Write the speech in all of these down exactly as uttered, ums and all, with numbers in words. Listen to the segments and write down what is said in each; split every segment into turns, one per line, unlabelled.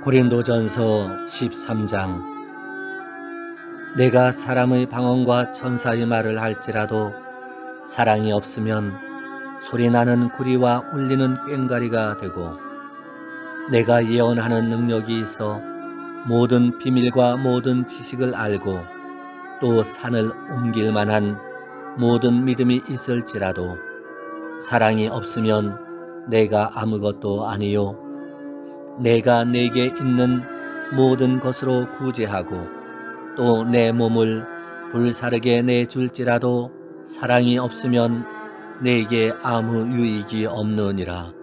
고린도전서 십삼 장. 내가 사람의 방언과 천사의 말을 할지라도 사랑이 없으면 소리나는 구리와 울리는 꽹과리가 되고, 내가 예언하는 능력이 있어 모든 비밀과 모든 지식을 알고 또 산을 옮길 만한 모든 믿음이 있을지라도 사랑이 없으면 내가 아무것도 아니요 내가 내게 있는 모든 것으로 구제하고 또 내 몸을 불사르게 내줄지라도 사랑이 없으면 내게 아무 유익이 없느니라.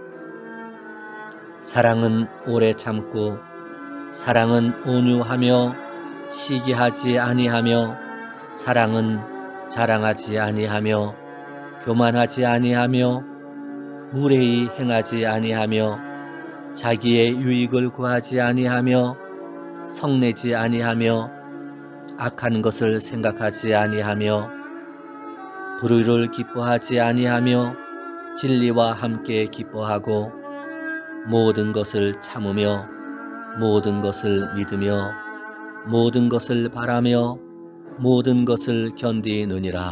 사랑은 오래 참고 사랑은 온유하며 시기하지 아니하며 사랑은 자랑하지 아니하며 교만하지 아니하며 무례히 행하지 아니하며 자기의 유익을 구하지 아니하며 성내지 아니하며 악한 것을 생각하지 아니하며 불의를 기뻐하지 아니하며 진리와 함께 기뻐하고 모든 것을 참으며 모든 것을 믿으며 모든 것을 바라며 모든 것을 견디느니라.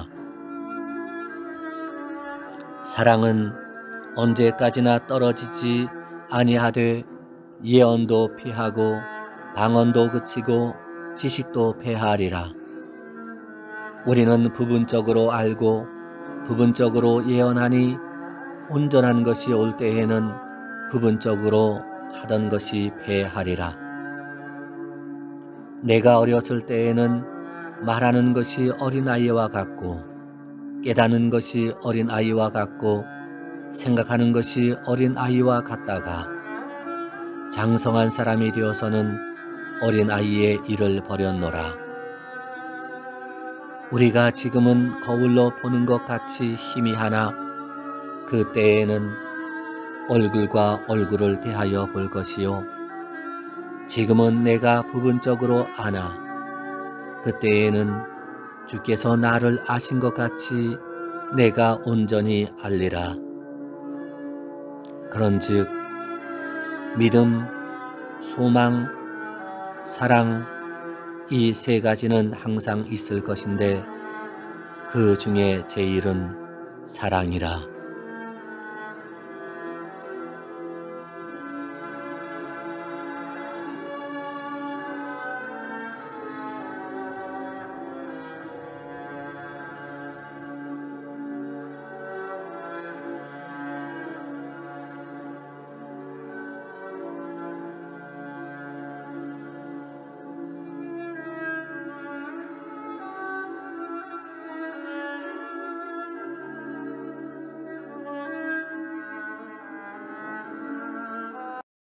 사랑은 언제까지나 떨어지지 아니하되 예언도 피하고 방언도 그치고 지식도 패하리라. 우리는 부분적으로 알고 부분적으로 예언하니 온전한 것이 올 때에는 부분적으로 하던 것이 패하리라. 내가 어렸을 때에는 말하는 것이 어린아이와 같고 깨닫는 것이 어린아이와 같고 생각하는 것이 어린아이와 같다가 장성한 사람이 되어서는 어린아이의 일을 버렸노라. 우리가 지금은 거울로 보는 것 같이 희미하나 그 때에는 얼굴과 얼굴을 대하여 볼 것이요 지금은 내가 부분적으로 아나 그때에는 주께서 나를 아신 것 같이 내가 온전히 알리라. 그런즉 믿음, 소망, 사랑 이 세 가지는 항상 있을 것인데 그 중에 제일은 사랑이라.